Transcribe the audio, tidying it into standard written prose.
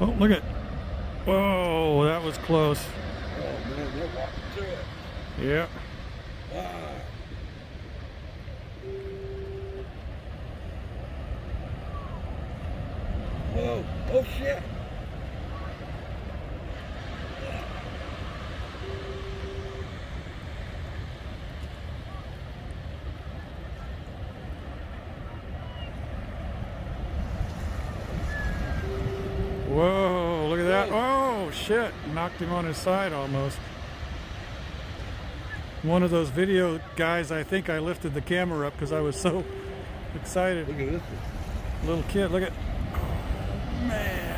Oh, look at. Whoa, that was close. Oh man, they're walking through it. Yeah. Wow. Whoa, oh shit. Whoa, look at that. Oh, shit. Knocked him on his side almost. One of those video guys, I think I lifted the camera up because I was so excited. Look at this one. Little kid, look at. Oh, man.